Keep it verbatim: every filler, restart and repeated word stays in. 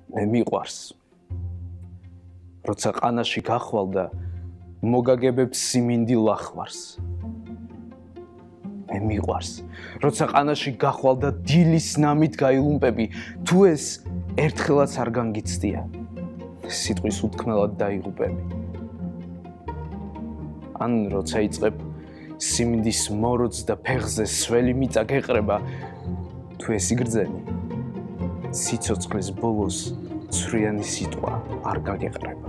მე მიყვარს. როცა ყანაში გახვალ და მოგაგებებს სიმინდი ლახვარს. მე მიყვარს. როცა ყანაში გახვალ და დილის ნამით გაილუმპები, თუ ეს ერთხელაც არ განგიცდია, სიტყვის უთქმელად დაიღუპები. ან როცა იწყებ სიმინდის მოროძს და ფეხზე სველი მიწა გეყრება, თუ ეს იგრძენი, სიცოცხლის ბოლოს ცვრიანი სიტყვა არ გაგეყრება.